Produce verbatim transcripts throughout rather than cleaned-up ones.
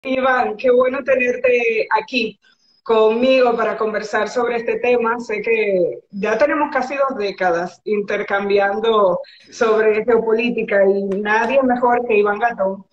Iván, qué bueno tenerte aquí conmigo para conversar sobre este tema. Sé que ya tenemos casi dos décadas intercambiando Sí. sobre geopolítica y nadie mejor que Iván Gatón,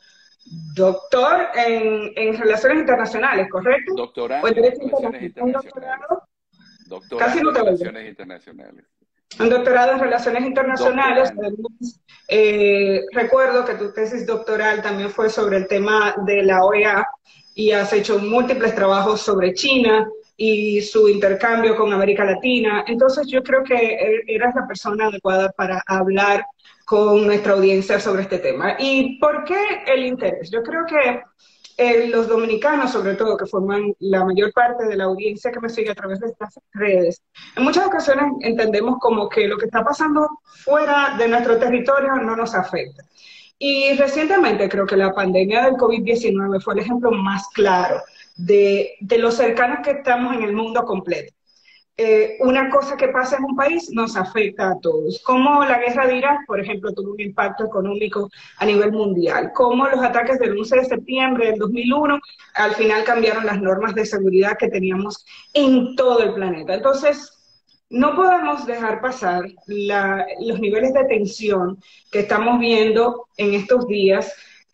doctor en, en Relaciones Internacionales, ¿correcto? O en Doctorando en Derecho Relaciones Internacional. Un Internacionales. doctorado, casi Doctorando no en te oigo. Relaciones Internacionales. Un doctorado en Relaciones Internacionales. Doctorando. Además, eh, recuerdo que tu tesis doctoral también fue sobre el tema de la O E A y has hecho múltiples trabajos sobre China y su intercambio con América Latina. Entonces yo creo que er- eras la persona adecuada para hablar con nuestra audiencia sobre este tema. ¿Y por qué el interés? Yo creo que eh, los dominicanos, sobre todo, que forman la mayor parte de la audiencia que me sigue a través de estas redes, en muchas ocasiones entendemos como que lo que está pasando fuera de nuestro territorio no nos afecta. Y recientemente creo que la pandemia del COVID diecinueve fue el ejemplo más claro de, de lo cercanos que estamos en el mundo completo. Eh, una cosa que pasa en un país nos afecta a todos. Como la guerra de Irak, por ejemplo, tuvo un impacto económico a nivel mundial. Como los ataques del once de septiembre del dos mil uno al final cambiaron las normas de seguridad que teníamos en todo el planeta. Entonces, no podemos dejar pasar la, los niveles de tensión que estamos viendo en estos días,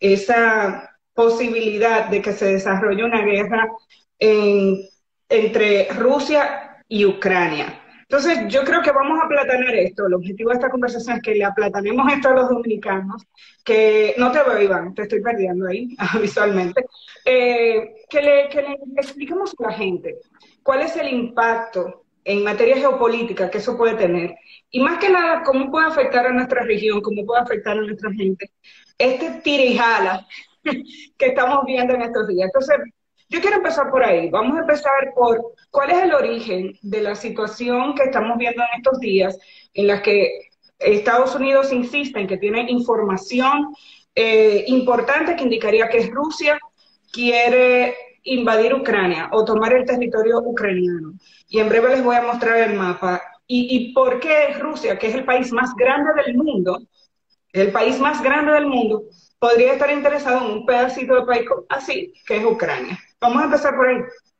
esa posibilidad de que se desarrolle una guerra en, entre Rusia y Ucrania. Entonces, yo creo que vamos a aplatanar esto. El objetivo de esta conversación es que le aplatanemos esto a los dominicanos, que no te veo, Iván, te estoy perdiendo ahí visualmente, eh, que, le, que le expliquemos a la gente cuál es el impacto en materia geopolítica que eso puede tener. Y más que nada, cómo puede afectar a nuestra región, cómo puede afectar a nuestra gente. Este tira y jala que estamos viendo en estos días. Entonces, yo quiero empezar por ahí. Vamos a empezar por cuál es el origen de la situación que estamos viendo en estos días, en la que Estados Unidos insiste en que tiene información eh, importante que indicaría que Rusia quiere invadir Ucrania o tomar el territorio ucraniano. Y en breve les voy a mostrar el mapa. ¿Y, y por qué Rusia, que es el país más grande del mundo, el país más grande del mundo, podría estar interesado en un pedacito de país así, que es Ucrania? Vamos a empezar por ahí.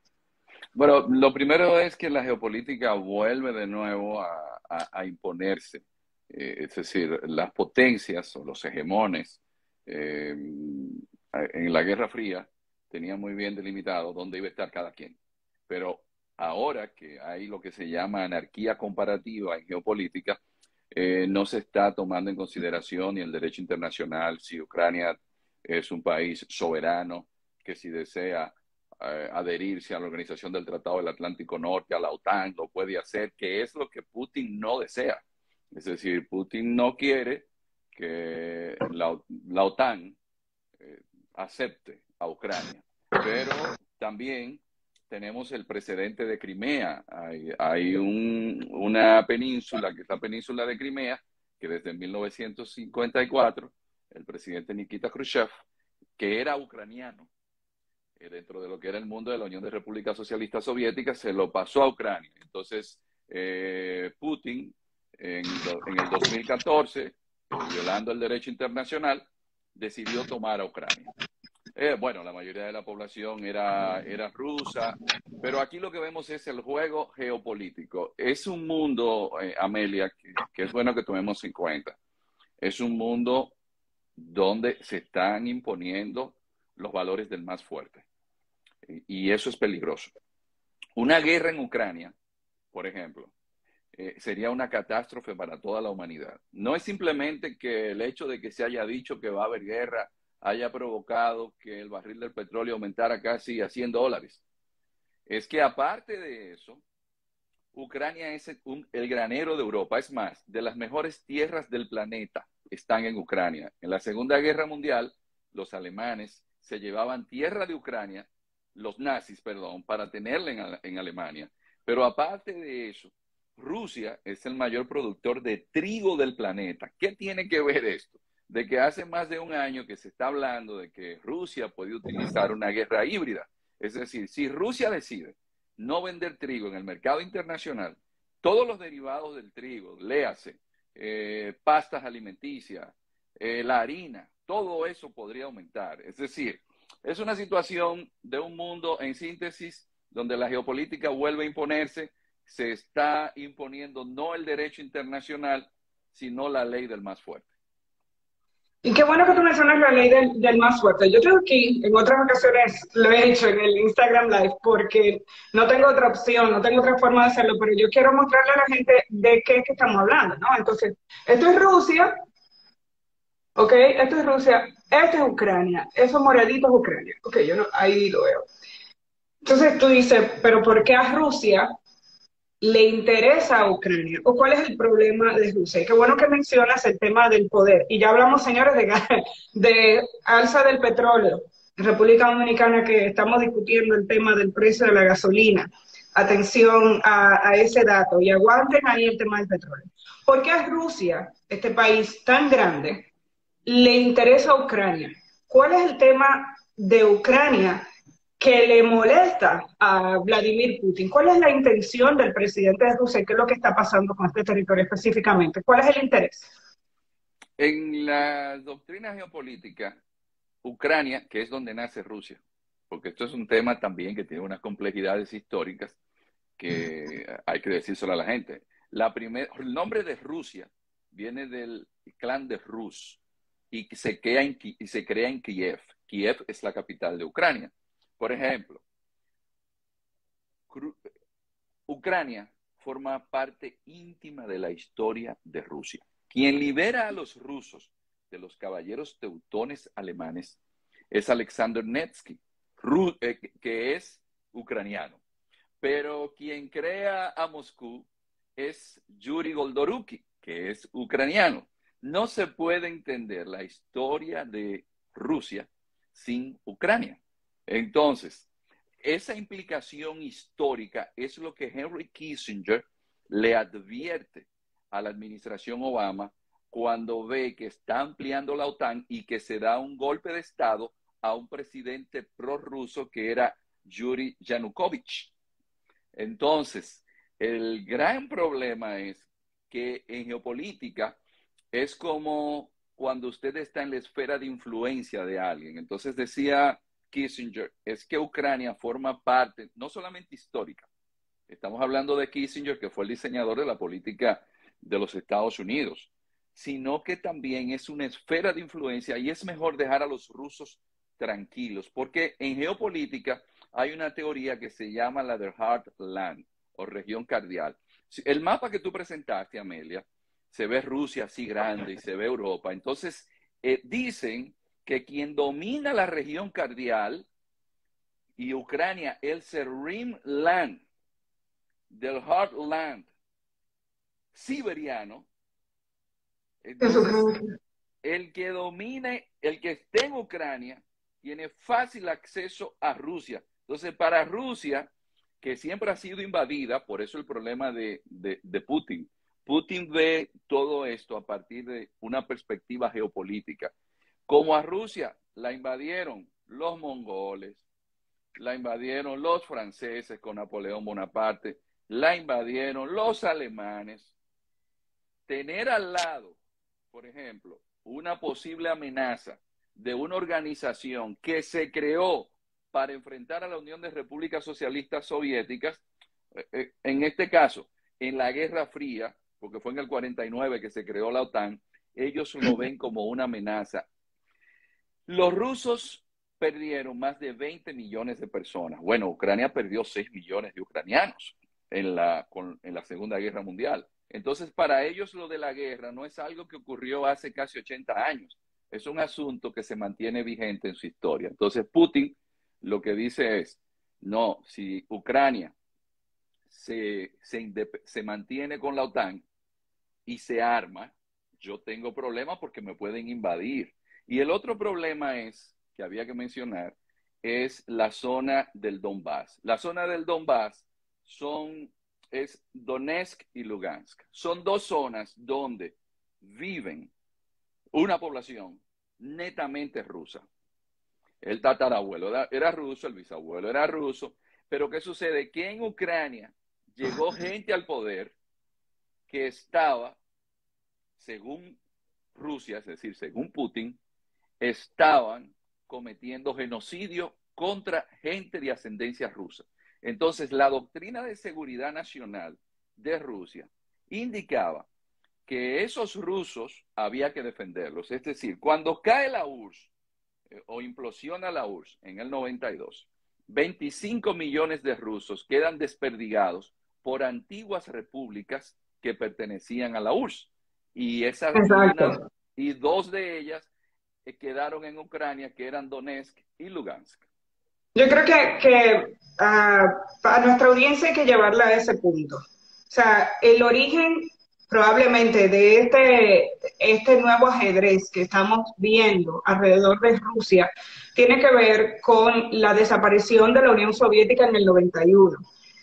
Bueno, lo primero es que la geopolítica vuelve de nuevo a, a- a imponerse. Eh, es decir, las potencias o los hegemones eh, en la Guerra Fría tenían muy bien delimitado dónde iba a estar cada quien. Pero ahora que hay lo que se llama anarquía comparativa en geopolítica, eh, no se está tomando en consideración ni el derecho internacional, si Ucrania es un país soberano, que si desea eh, adherirse a la Organización del Tratado del Atlántico Norte, a la OTAN, lo puede hacer, que es lo que Putin no desea. Es decir, Putin no quiere que la, la OTAN eh, acepte a Ucrania, pero también tenemos el precedente de Crimea. Hay, hay un, una península, que es la península de Crimea, que desde mil novecientos cincuenta y cuatro, el presidente Nikita Khrushchev, que era ucraniano, eh, dentro de lo que era el mundo de la Unión de Repúblicas Socialistas Soviéticas, se lo pasó a Ucrania. Entonces, eh, Putin, en, do, en, el dos mil catorce, eh, violando el derecho internacional, decidió tomar a Ucrania. Eh, bueno, la mayoría de la población era, era rusa, pero aquí lo que vemos es el juego geopolítico. Es un mundo, eh, Amelia, que, que es bueno que tomemos en cuenta. Es un mundo donde se están imponiendo los valores del más fuerte. Y eso es peligroso. Una guerra en Ucrania, por ejemplo, eh, sería una catástrofe para toda la humanidad. No es simplemente que el hecho de que se haya dicho que va a haber guerra haya provocado que el barril del petróleo aumentara casi a cien dólares. Es que aparte de eso, Ucrania es el, un, el granero de Europa. Es más, de las mejores tierras del planeta están en Ucrania. En la Segunda Guerra Mundial, los alemanes se llevaban tierra de Ucrania, los nazis, perdón, para tenerla en, en Alemania. Pero aparte de eso, Rusia es el mayor productor de trigo del planeta. ¿Qué tiene que ver esto? De que hace más de un año que se está hablando de que Rusia puede utilizar una guerra híbrida. Es decir, si Rusia decide no vender trigo en el mercado internacional, todos los derivados del trigo, léase, eh, pastas alimenticias, eh, la harina, todo eso podría aumentar. Es decir, Es una situación de un mundo en síntesis donde la geopolítica vuelve a imponerse, se está imponiendo no el derecho internacional, sino la ley del más fuerte. Y qué bueno que tú mencionas la ley del, del más fuerte. Yo tengo aquí, en otras ocasiones lo he hecho en el Instagram Live, porque no tengo otra opción, no tengo otra forma de hacerlo, pero yo quiero mostrarle a la gente de qué es que estamos hablando, ¿no? Entonces, esto es Rusia, ¿ok? Esto es Rusia, esto es Ucrania, eso moradito es Ucrania. Ok, yo no, ahí lo veo. Entonces tú dices, pero ¿por qué a Rusia le interesa a Ucrania? ¿O cuál es el problema de Rusia? Y qué bueno que mencionas el tema del poder. Y ya hablamos, señores, de, de alza del petróleo. En República Dominicana, que estamos discutiendo el tema del precio de la gasolina. Atención a, a ese dato y aguanten ahí el tema del petróleo. ¿Por qué a Rusia, este país tan grande, le interesa a Ucrania? ¿Cuál es el tema de Ucrania que le molesta a Vladimir Putin? ¿Cuál es la intención del presidente de Rusia? ¿Qué es lo que está pasando con este territorio específicamente? ¿Cuál es el interés? En la doctrina geopolítica, Ucrania, que es donde nace Rusia, porque esto es un tema también que tiene unas complejidades históricas que hay que decírselo a la gente. La primer, el nombre de Rusia viene del clan de Rus y se crea en, y se crea en Kiev. Kiev es la capital de Ucrania. Por ejemplo, Ucrania forma parte íntima de la historia de Rusia. Quien libera a los rusos de los caballeros teutones alemanes es Alexander Nevsky, que es ucraniano. Pero quien crea a Moscú es Yuri Goldoruki, que es ucraniano. No se puede entender la historia de Rusia sin Ucrania. Entonces, esa implicación histórica es lo que Henry Kissinger le advierte a la administración Obama cuando ve que está ampliando la OTAN y que se da un golpe de Estado a un presidente prorruso que era Yuri Yanukovych. Entonces, el gran problema es que en geopolítica es como cuando usted está en la esfera de influencia de alguien. Entonces decía Kissinger, es que Ucrania forma parte, no solamente histórica, estamos hablando de Kissinger, que fue el diseñador de la política de los Estados Unidos, sino que también es una esfera de influencia y es mejor dejar a los rusos tranquilos, porque en geopolítica hay una teoría que se llama la del Heartland o región cardial. El mapa que tú presentaste, Amelia, se ve Rusia así grande y se ve Europa. Entonces, eh, dicen que quien domina la región cardial y Ucrania, el Serimland del Heartland siberiano, entonces el que domine, el que esté en Ucrania, tiene fácil acceso a Rusia. Entonces, para Rusia, que siempre ha sido invadida, por eso el problema de, de, de Putin. Putin ve todo esto a partir de una perspectiva geopolítica. Como a Rusia la invadieron los mongoles, la invadieron los franceses con Napoleón Bonaparte, la invadieron los alemanes. Tener al lado, por ejemplo, una posible amenaza de una organización que se creó para enfrentar a la Unión de Repúblicas Socialistas Soviéticas, en este caso, en la Guerra Fría, porque fue en el cuarenta y nueve que se creó la OTAN, ellos lo ven como una amenaza. Los rusos perdieron más de veinte millones de personas. Bueno, Ucrania perdió seis millones de ucranianos en la, con, en la Segunda Guerra Mundial. Entonces, para ellos lo de la guerra no es algo que ocurrió hace casi ochenta años. Es un asunto que se mantiene vigente en su historia. Entonces, Putin lo que dice es, no, si Ucrania se, se, se mantiene con la OTAN y se arma, yo tengo problemas porque me pueden invadir. Y el otro problema es, que había que mencionar, es la zona del Donbass. La zona del Donbass son, es Donetsk y Lugansk. Son dos zonas donde viven una población netamente rusa. El tatarabuelo era, era ruso, el bisabuelo era ruso, pero ¿qué sucede? Que en Ucrania llegó gente al poder que estaba, según Rusia, es decir, según Putin, estaban cometiendo genocidio contra gente de ascendencia rusa. Entonces, la doctrina de seguridad nacional de Rusia indicaba que esos rusos había que defenderlos. Es decir, cuando cae la U R S S eh, o implosiona la U R S S en el noventa y dos, veinticinco millones de rusos quedan desperdigados por antiguas repúblicas que pertenecían a la U R S S. Y, esas, y, una, y dos de ellas eh, quedaron en Ucrania, que eran Donetsk y Lugansk. Yo creo que, que uh, a nuestra audiencia hay que llevarla a ese punto. O sea, el origen probablemente de este, este nuevo ajedrez que estamos viendo alrededor de Rusia tiene que ver con la desaparición de la Unión Soviética en el noventa y uno.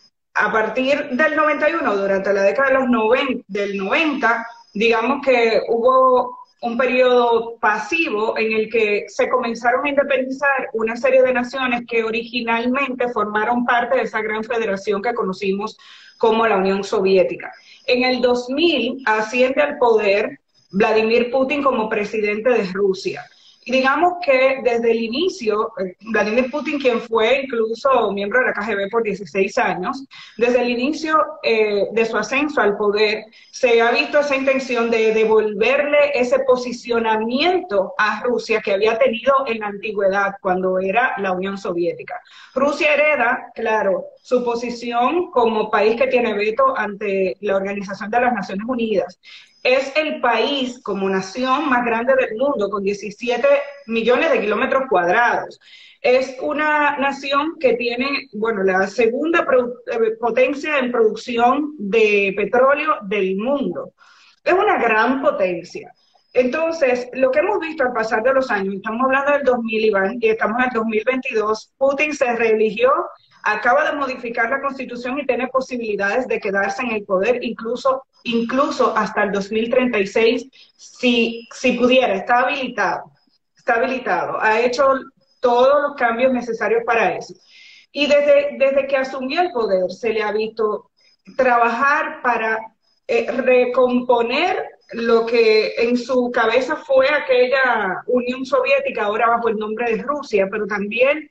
A partir del noventa y uno, durante la década de los noventa, del noventa, digamos que hubo un periodo pasivo en el que se comenzaron a independizar una serie de naciones que originalmente formaron parte de esa gran federación que conocimos como la Unión Soviética. En el dos mil asciende al poder Vladimir Putin como presidente de Rusia. Y digamos que desde el inicio, Vladimir Putin, quien fue incluso miembro de la K G B por dieciséis años, desde el inicio eh, de su ascenso al poder, se ha visto esa intención de devolverle ese posicionamiento a Rusia que había tenido en la antigüedad, cuando era la Unión Soviética. Rusia hereda, claro, su posición como país que tiene veto ante la Organización de las Naciones Unidas. Es el país como nación más grande del mundo, con diecisiete millones de kilómetros cuadrados. Es una nación que tiene, bueno, la segunda potencia en producción de petróleo del mundo. Es una gran potencia. Entonces, lo que hemos visto al pasar de los años, estamos hablando del dos mil, Iván, y estamos en el dos mil veintidós, Putin se reeligió, acaba de modificar la Constitución y tiene posibilidades de quedarse en el poder incluso, incluso hasta el dos mil treinta y seis, si, si pudiera, está habilitado, está habilitado, ha hecho todos los cambios necesarios para eso. Y desde, desde que asumió el poder se le ha visto trabajar para eh, recomponer lo que en su cabeza fue aquella Unión Soviética, ahora bajo el nombre de Rusia, pero también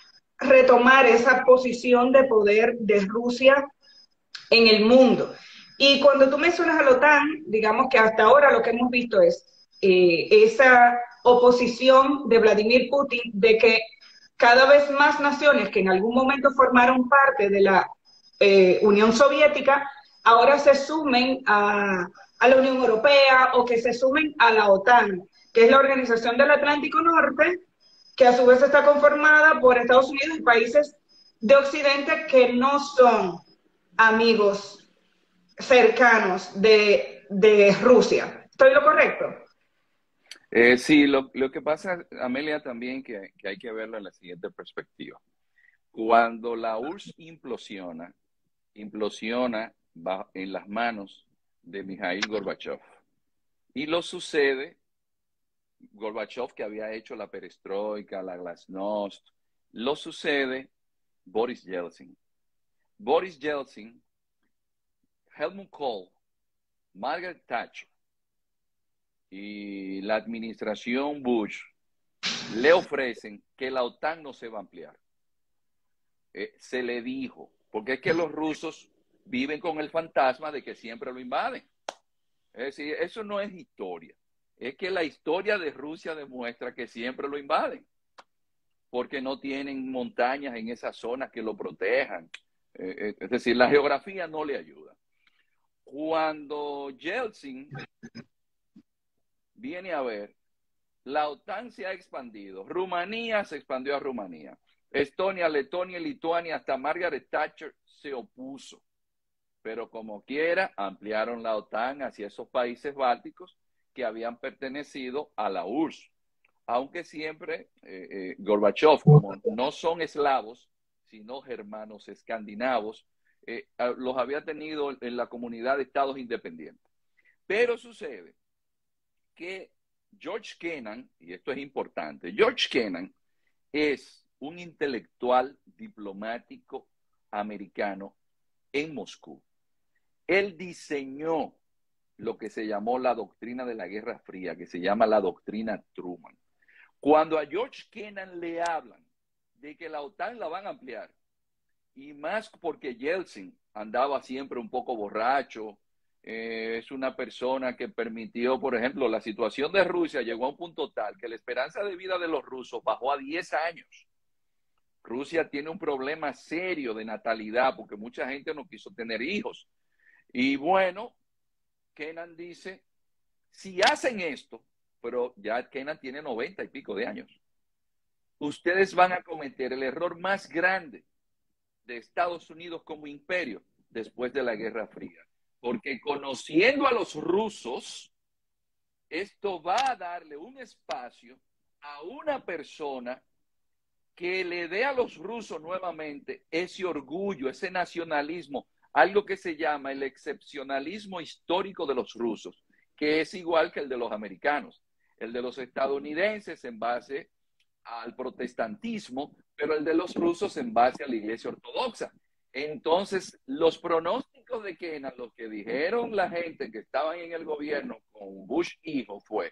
retomar esa posición de poder de Rusia en el mundo. Y cuando tú mencionas a la OTAN, digamos que hasta ahora lo que hemos visto es eh, esa oposición de Vladimir Putin de que cada vez más naciones que en algún momento formaron parte de la eh, Unión Soviética ahora se sumen a, a la Unión Europea o que se sumen a la OTAN, que es la Organización del Atlántico Norte, que a su vez está conformada por Estados Unidos y países de Occidente que no son amigos cercanos de, de Rusia. ¿Estoy lo correcto? Eh, sí, lo, lo que pasa, Amelia, también que, que hay que verlo en la siguiente perspectiva. Cuando la U R S S implosiona, implosiona en las manos de Mikhail Gorbachev. Y lo sucede, Gorbachev, que había hecho la perestroika, la glasnost, lo sucede Boris Yeltsin. Boris Yeltsin, Helmut Kohl, Margaret Thatcher y la administración Bush le ofrecen que la OTAN no se va a ampliar. Eh, se le dijo, porque es que los rusos viven con el fantasma de que siempre lo invaden. Es decir, eso no es historia. Es que la historia de Rusia demuestra que siempre lo invaden, porque no tienen montañas en esas zonas que lo protejan. Eh, es decir, la geografía no le ayuda. Cuando Yeltsin viene a ver, la OTAN se ha expandido. Rumanía se expandió a Rumanía. Estonia, Letonia, Lituania, hasta Margaret Thatcher se opuso. Pero como quiera, ampliaron la OTAN hacia esos países bálticos que habían pertenecido a la U R S S. Aunque siempre eh, eh, Gorbachev, como no son eslavos, sino germanos escandinavos, eh, los había tenido en la comunidad de estados independientes. Pero sucede que George Kennan, y esto es importante, George Kennan es un intelectual diplomático americano en Moscú. Él diseñó lo que se llamó la doctrina de la Guerra Fría, que se llama la doctrina Truman. Cuando a George Kennan le hablan de que la OTAN la van a ampliar, y más porque Yeltsin andaba siempre un poco borracho, eh, es una persona que permitió, por ejemplo, la situación de Rusia llegó a un punto tal que la esperanza de vida de los rusos bajó a diez años. Rusia tiene un problema serio de natalidad porque mucha gente no quiso tener hijos. Y bueno, Kennan dice, si hacen esto, pero ya Kennan tiene noventa y pico de años, ustedes van a cometer el error más grande de Estados Unidos como imperio después de la Guerra Fría. Porque conociendo a los rusos, esto va a darle un espacio a una persona que le dé a los rusos nuevamente ese orgullo, ese nacionalismo, algo que se llama el excepcionalismo histórico de los rusos, que es igual que el de los americanos, el de los estadounidenses en base al protestantismo, pero el de los rusos en base a la Iglesia Ortodoxa. Entonces, los pronósticos de Kennan, lo que dijeron la gente que estaban en el gobierno con Bush hijo fue,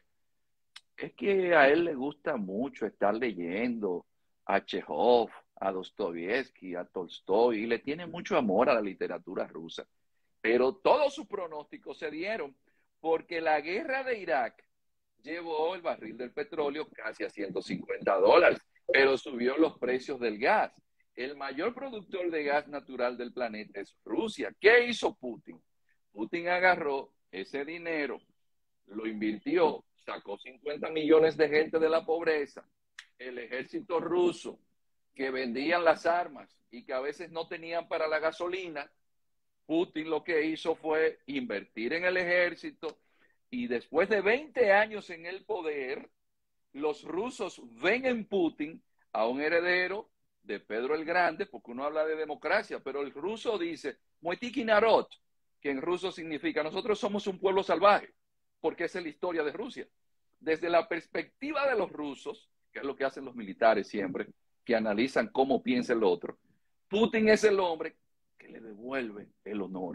es que a él le gusta mucho estar leyendo a Chekhov, a Dostoyevsky, a Tolstoy, y le tiene mucho amor a la literatura rusa. Pero todos sus pronósticos se dieron porque la guerra de Irak llevó el barril del petróleo casi a ciento cincuenta dólares, pero subió los precios del gas. El mayor productor de gas natural del planeta es Rusia. ¿Qué hizo Putin? Putin agarró ese dinero, lo invirtió, sacó cincuenta millones de gente de la pobreza, el ejército ruso, que vendían las armas y que a veces no tenían para la gasolina. Putin lo que hizo fue invertir en el ejército y después de veinte años en el poder, los rusos ven en Putin a un heredero de Pedro el Grande, porque uno habla de democracia, pero el ruso dice Muetiki Narod, que en ruso significa nosotros somos un pueblo salvaje, porque esa es la historia de Rusia. Desde la perspectiva de los rusos, que es lo que hacen los militares siempre, que analizan cómo piensa el otro, Putin es el hombre que le devuelve el honor.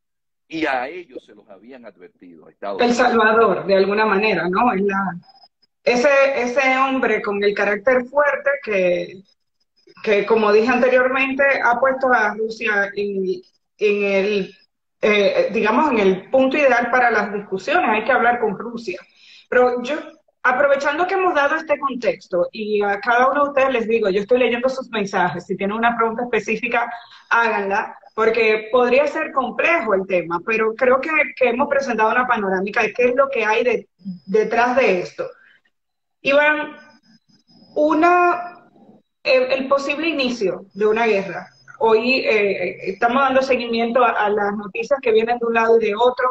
Y a ellos se los habían advertido. A Estados El Unidos. Salvador, de alguna manera, ¿no? Es la, ese, ese hombre con el carácter fuerte que, que, como dije anteriormente, ha puesto a Rusia en, en el, eh, digamos, en el punto ideal para las discusiones. Hay que hablar con Rusia. Pero yo, aprovechando que hemos dado este contexto, y a cada uno de ustedes les digo, yo estoy leyendo sus mensajes, si tienen una pregunta específica, háganla, porque podría ser complejo el tema, pero creo que, que hemos presentado una panorámica de qué es lo que hay de, detrás de esto. Iván, una, el, el posible inicio de una guerra. Hoy eh, estamos dando seguimiento a, a las noticias que vienen de un lado y de otro.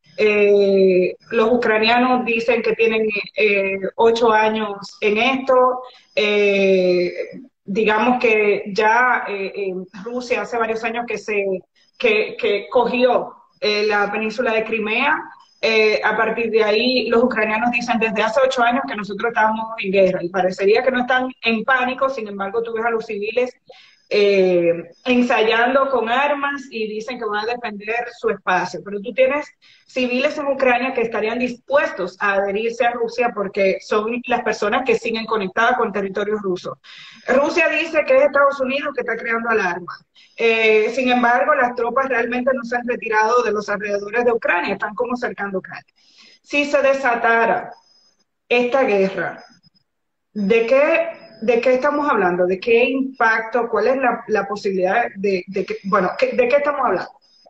Eh, los ucranianos dicen que tienen eh, ocho años en esto. Eh, digamos que ya eh, Rusia hace varios años que se que, que cogió eh, la península de Crimea. Eh, a partir de ahí, los ucranianos dicen desde hace ocho años que nosotros estamos en guerra y parecería que no están en pánico. Sin embargo, tú ves a los civiles eh, ensayando con armas y dicen que van a defender su espacio. Pero tú tienes civiles en Ucrania que estarían dispuestos a adherirse a Rusia porque son las personas que siguen conectadas con territorio ruso. Rusia dice que es Estados Unidos que está creando alarma. Eh, sin embargo, las tropas realmente no se han retirado de los alrededores de Ucrania, están como cercando Ucrania. Si se desatara esta guerra, ¿de qué, de qué estamos hablando? ¿De qué impacto? ¿Cuál es la, la posibilidad de, de que, bueno, ¿de qué estamos hablando?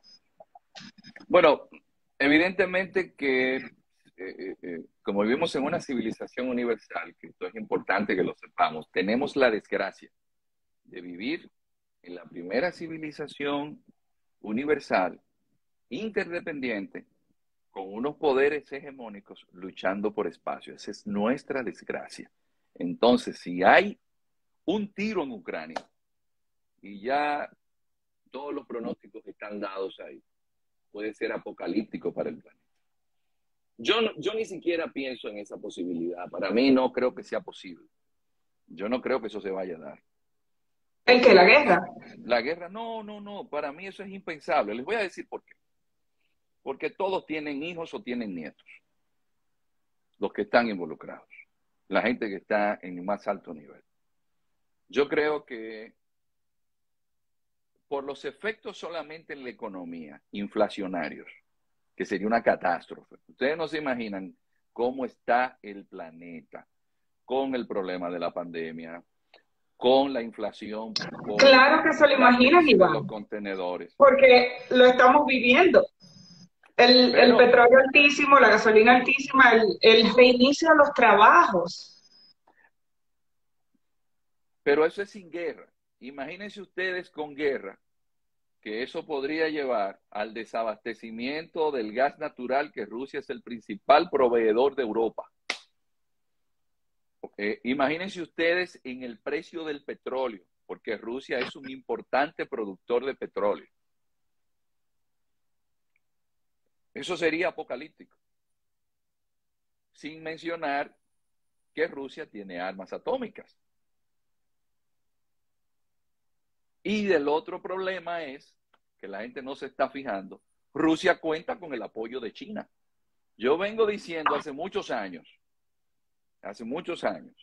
Bueno, evidentemente que eh, eh, como vivimos en una civilización universal, que esto es importante que lo sepamos, tenemos la desgracia de vivir en la primera civilización universal, interdependiente, con unos poderes hegemónicos luchando por espacio. Esa es nuestra desgracia. Entonces, si hay un tiro en Ucrania, y ya todos los pronósticos están dados ahí, puede ser apocalíptico para el planeta. Yo, no, yo ni siquiera pienso en esa posibilidad. Para mí no creo que sea posible. Yo no creo que eso se vaya a dar. ¿El que la guerra? La guerra, no, no, no. Para mí eso es impensable. Les voy a decir por qué. Porque todos tienen hijos o tienen nietos, los que están involucrados. la gente que está en el más alto nivel. Yo creo que por los efectos solamente en la economía, inflacionarios, que sería una catástrofe. Ustedes no se imaginan cómo está el planeta con el problema de la pandemia, con la inflación, con Claro que se lo la imaginan, crisis de Iván, los contenedores. porque lo estamos viviendo. El, el Pero, petróleo altísimo, la gasolina altísima, el, el reinicio de los trabajos. pero eso es sin guerra. Imagínense ustedes con guerra, que eso podría llevar al desabastecimiento del gas natural, que Rusia es el principal proveedor de Europa. Eh, imagínense ustedes en el precio del petróleo, porque Rusia es un importante productor de petróleo. Eso sería apocalíptico. Sin mencionar que Rusia tiene armas atómicas. Y del otro problema es que la gente no se está fijando. Rusia cuenta con el apoyo de China. Yo vengo diciendo hace muchos años, hace muchos años,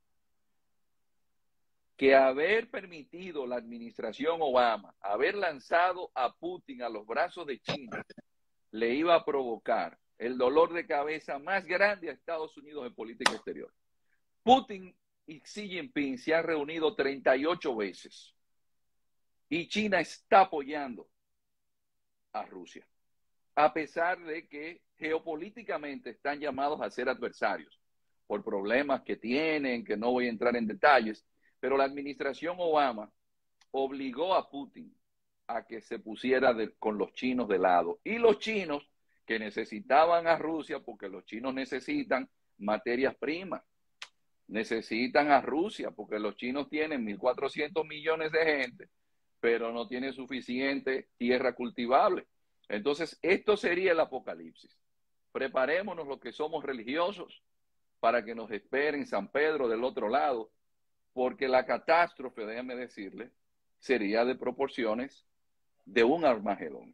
que haber permitido la administración Obama, haber lanzado a Putin a los brazos de China, le iba a provocar el dolor de cabeza más grande a Estados Unidos en política exterior. Putin y Xi Jinping se han reunido treinta y ocho veces y China está apoyando a Rusia, a pesar de que geopolíticamente están llamados a ser adversarios por problemas que tienen, que no voy a entrar en detalles, pero la administración Obama obligó a Putin a que se pusiera de, con los chinos de lado. Y los chinos que necesitaban a Rusia, porque los chinos necesitan materias primas, necesitan a Rusia, porque los chinos tienen mil cuatrocientos millones de gente, pero no tienen suficiente tierra cultivable. Entonces, esto sería el apocalipsis. Preparémonos los que somos religiosos para que nos esperen San Pedro del otro lado, porque la catástrofe, déjeme decirle, sería de proporciones de un Armagedón.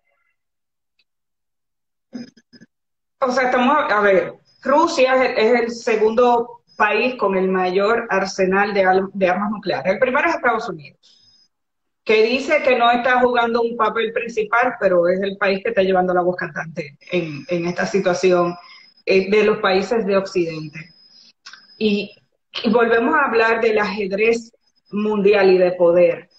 O sea, estamos, a ver, Rusia es, es el segundo país con el mayor arsenal de, de armas nucleares. El primero es Estados Unidos, que dice que no está jugando un papel principal, pero es el país que está llevando la voz cantante en, en esta situación eh, de los países de Occidente. Y, y volvemos a hablar del ajedrez mundial y de poder.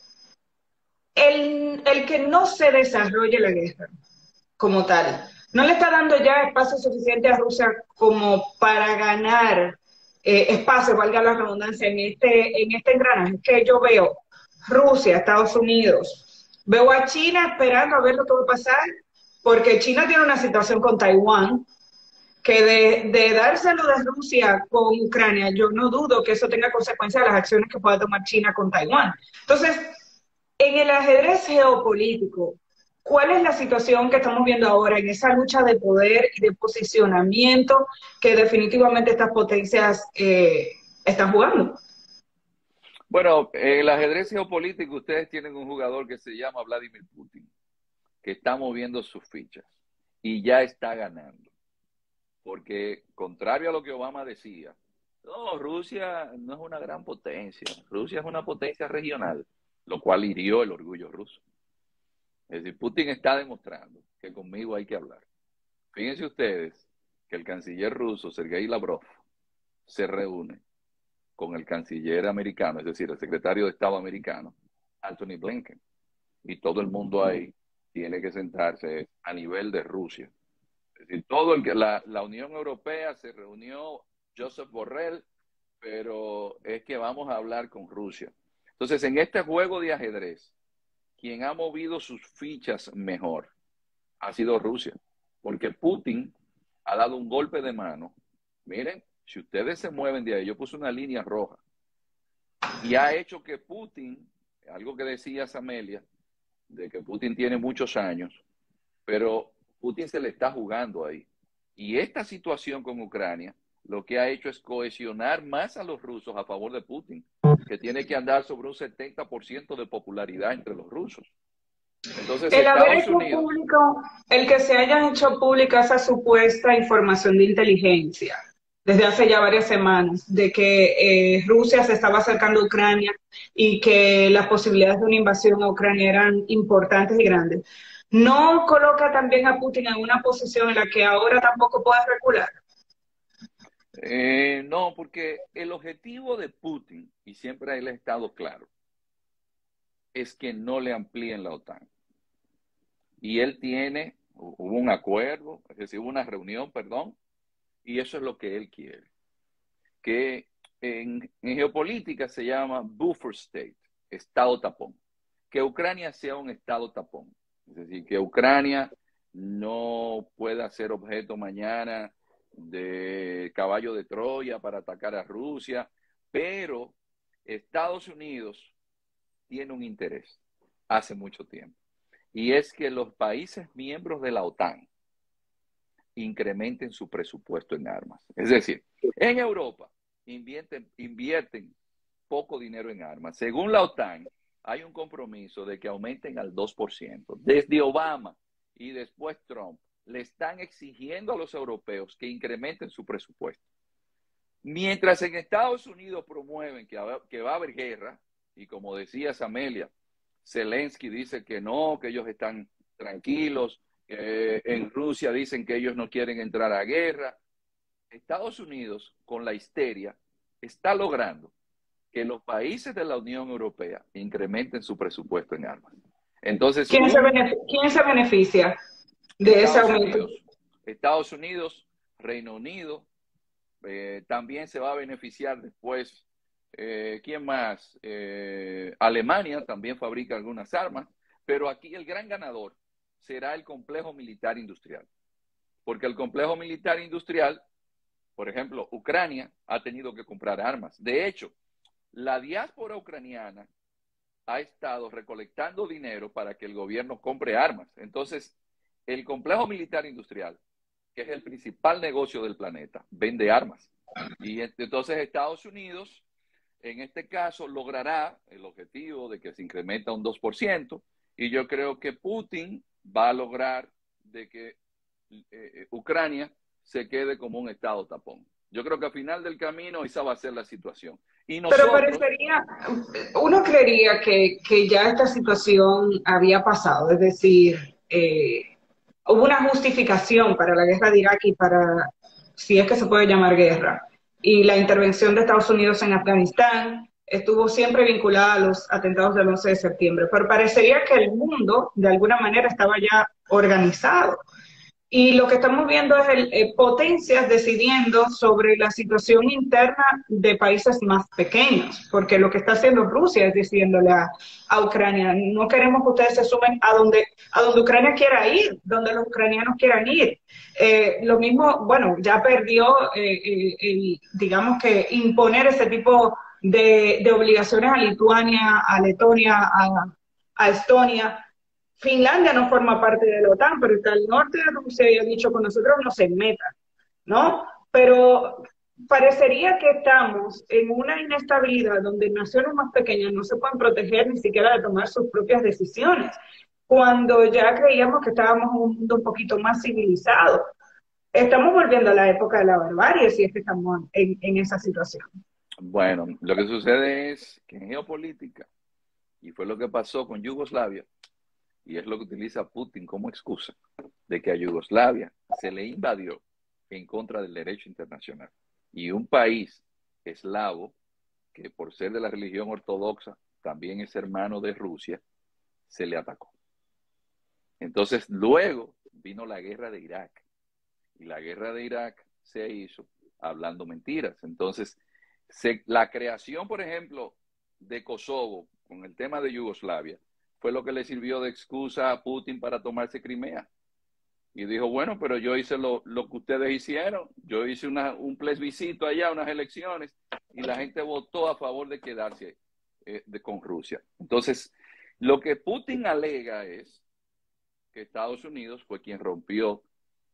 El, el que no se desarrolle la guerra como tal, no le está dando ya espacio suficiente a Rusia como para ganar eh, espacio, valga la redundancia, en este, en este engranaje que yo veo. Rusia, Estados Unidos, veo a China esperando a ver lo que va a pasar, porque China tiene una situación con Taiwán, que de, de dárselo de Rusia con Ucrania, yo no dudo que eso tenga consecuencias a las acciones que pueda tomar China con Taiwán. Entonces, en el ajedrez geopolítico, ¿cuál es la situación que estamos viendo ahora en esa lucha de poder y de posicionamiento que definitivamente estas potencias eh, están jugando? Bueno, en el ajedrez geopolítico ustedes tienen un jugador que se llama Vladimir Putin, que está moviendo sus fichas y ya está ganando. Porque, contrario a lo que Obama decía, no, Rusia no es una gran potencia, Rusia es una potencia regional, lo cual hirió el orgullo ruso. Es decir, Putin está demostrando que conmigo hay que hablar. Fíjense ustedes que el canciller ruso, Sergei Lavrov, se reúne con el canciller americano, es decir, el secretario de Estado americano, Anthony Blinken. Y todo el mundo ahí tiene que sentarse a nivel de Rusia. Es decir, todo el que, la, la Unión Europea se reunió, Josep Borrell, pero es que vamos a hablar con Rusia. Entonces, en este juego de ajedrez, quien ha movido sus fichas mejor ha sido Rusia, porque Putin ha dado un golpe de mano. Miren, si ustedes se mueven de ahí, yo puse una línea roja, y ha hecho que Putin, algo que decía Samelia, de que Putin tiene muchos años, pero Putin se le está jugando ahí. Y esta situación con Ucrania lo que ha hecho es cohesionar más a los rusos a favor de Putin, que tiene que andar sobre un setenta por ciento de popularidad entre los rusos. Entonces, el haber Estados hecho Unidos... público, el que se haya hecho pública esa supuesta información de inteligencia, desde hace ya varias semanas, de que eh, Rusia se estaba acercando a Ucrania y que las posibilidades de una invasión a Ucrania eran importantes y grandes. ¿No coloca también a Putin en una posición en la que ahora tampoco puede recular? Eh, no, porque el objetivo de Putin, y siempre él ha estado claro, es que no le amplíen la OTAN. Y él tiene, hubo un acuerdo, es decir, hubo una reunión, perdón, y eso es lo que él quiere. Que en, en geopolítica se llama buffer state, estado tapón. Que Ucrania sea un estado tapón. Es decir, que Ucrania no pueda ser objeto mañana de caballo de Troya para atacar a Rusia, pero Estados Unidos tiene un interés hace mucho tiempo, y es que los países miembros de la OTAN incrementen su presupuesto en armas. Es decir, en Europa invierten, invierten poco dinero en armas. Según la OTAN, hay un compromiso de que aumenten al dos por ciento. Desde Obama y después Trump le están exigiendo a los europeos que incrementen su presupuesto. Mientras en Estados Unidos promueven que, que va a haber guerra, y como decía Samelia, Zelensky dice que no, que ellos están tranquilos, eh, en Rusia dicen que ellos no quieren entrar a guerra. Estados Unidos, con la histeria, está logrando que los países de la Unión Europea incrementen su presupuesto en armas. Entonces, ¿Quién se, un, ¿quién se beneficia de ese Estados aumento? Unidos, Estados Unidos, Reino Unido, eh, también se va a beneficiar después. Eh, ¿Quién más? Eh, Alemania también fabrica algunas armas, pero aquí el gran ganador será el complejo militar industrial. Porque el complejo militar industrial, por ejemplo, Ucrania ha tenido que comprar armas. De hecho, la diáspora ucraniana ha estado recolectando dinero para que el gobierno compre armas. Entonces, el complejo militar industrial, que es el principal negocio del planeta, vende armas. Y entonces Estados Unidos, en este caso, logrará el objetivo de que se incrementa un dos por ciento, y yo creo que Putin va a lograr de que eh, Ucrania se quede como un estado tapón. Yo creo que al final del camino esa va a ser la situación. Y Pero nosotros, parecería, uno creería que, que ya esta situación había pasado, es decir, eh, hubo una justificación para la guerra de Irak y para, si es que se puede llamar guerra, y la intervención de Estados Unidos en Afganistán estuvo siempre vinculada a los atentados del once de septiembre, pero parecería que el mundo de alguna manera estaba ya organizado. Y lo que estamos viendo es el, eh, potencias decidiendo sobre la situación interna de países más pequeños, porque lo que está haciendo Rusia es diciéndole a, a Ucrania, no queremos que ustedes se sumen a donde, a donde Ucrania quiera ir, donde los ucranianos quieran ir. Eh, lo mismo, bueno, ya perdió, eh, eh, el, digamos que imponer ese tipo de, de obligaciones a Lituania, a Letonia, a, a Estonia. Finlandia no forma parte de la OTAN, pero está al norte de Rusia y ha dicho con nosotros no se metan, ¿no? Pero parecería que estamos en una inestabilidad donde naciones más pequeñas no se pueden proteger ni siquiera de tomar sus propias decisiones, cuando ya creíamos que estábamos en un mundo un poquito más civilizado. Estamos volviendo a la época de la barbarie si es que estamos en, en esa situación. bueno, lo que sucede es que en geopolítica, y fue lo que pasó con Yugoslavia, y es lo que utiliza Putin como excusa, de que a Yugoslavia se le invadió en contra del derecho internacional. Y un país eslavo, que por ser de la religión ortodoxa también es hermano de Rusia, se le atacó. Entonces luego vino la guerra de Irak, y la guerra de Irak se hizo hablando mentiras. Entonces, se, la creación, por ejemplo, de Kosovo con el tema de Yugoslavia fue lo que le sirvió de excusa a Putin para tomarse Crimea. Y dijo, bueno, pero yo hice lo, lo que ustedes hicieron. Yo hice una, un plebiscito allá, unas elecciones, y la gente votó a favor de quedarse eh, de, con Rusia. Entonces, lo que Putin alega es que Estados Unidos fue quien rompió